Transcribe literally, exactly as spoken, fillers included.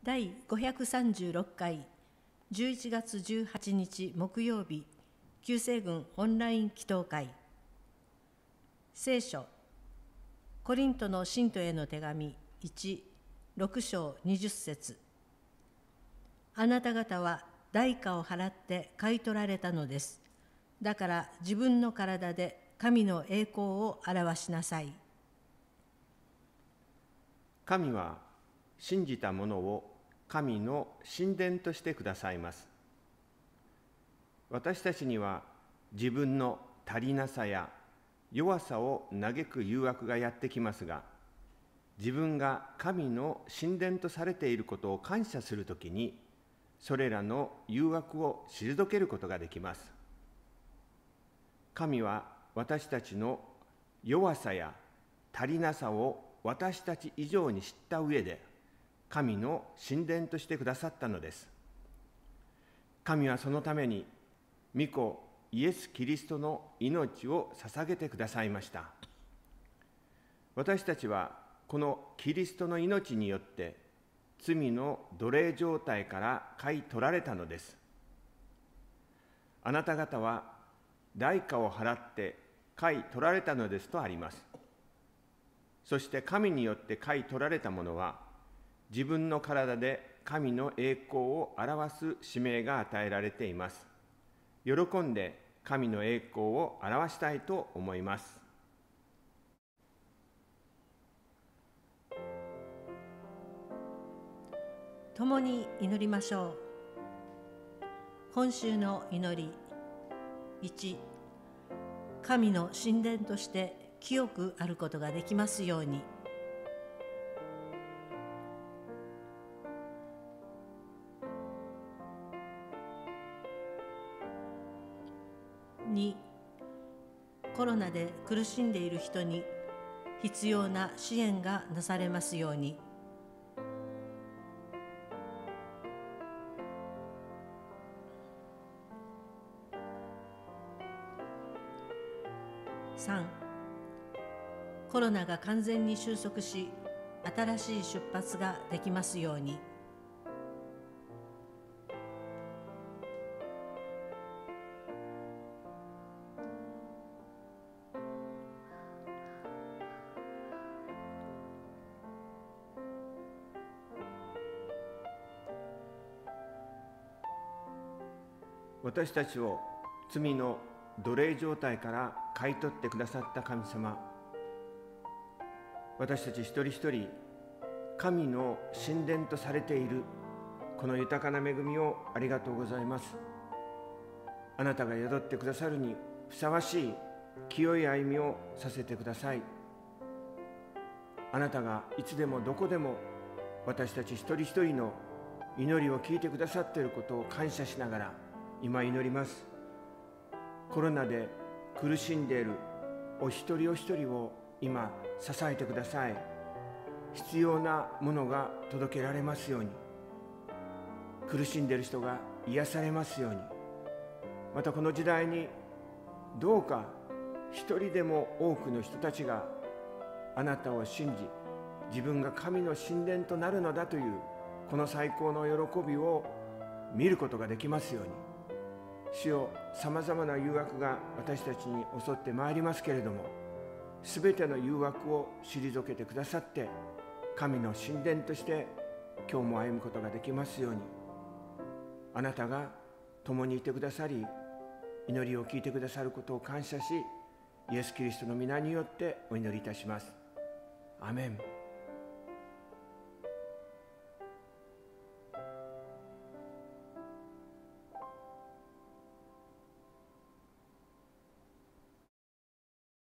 だいごひゃくさんじゅうろっかいじゅういちがつじゅうはちにち木曜日旧西軍オンライン祈祷会。聖書コリントの信徒への手紙いち、ろくしょうにじゅっせつ。あなた方は代価を払って買い取られたのです。だから自分の体で神の栄光を表しなさい。 神は信じた者を神の神殿としてくださいます。私たちには自分の足りなさや弱さを嘆く誘惑がやってきますが、自分が神の神殿とされていることを感謝するときに、それらの誘惑を退けることができます。神は私たちの弱さや足りなさを私たち以上に知った上で、神の神殿としてくださったのです。神はそのために、御子イエス・キリストの命を捧げてくださいました。私たちはこのキリストの命によって罪の奴隷状態から買い取られたのです。あなた方は代価を払って買い取られたのですとあります。そして神によって買い取られたものは、自分の体で神の栄光を表す使命が与えられています。喜んで神の栄光を表したいと思います。 共に祈りましょう。今週の祈りいち、神の神殿として清くあることができますように。に、コロナで苦しんでいる人に必要な支援がなされますように。さん、コロナが完全に収束し、新しい出発ができますように。 私たちを罪の奴隷状態から買い取ってくださった神様、私たち一人一人、神の神殿とされているこの豊かな恵みをありがとうございます。あなたが宿ってくださるにふさわしい清い歩みをさせてください。あなたがいつでもどこでも私たち一人一人の祈りを聞いてくださっていることを感謝しながら今祈ります。コロナで苦しんでいるお一人お一人を今支えてください。必要なものが届けられますように、苦しんでいる人が癒されますように、またこの時代にどうか一人でも多くの人たちがあなたを信じ、自分が神の神殿となるのだというこの最高の喜びを見ることができますように。主よ、さまざまな誘惑が私たちに襲ってまいりますけれども、すべての誘惑を退けてくださって、神の神殿として今日も歩むことができますように。あなたが共にいてくださり、祈りを聞いてくださることを感謝し、イエス・キリストの皆によってお祈りいたします。アメン。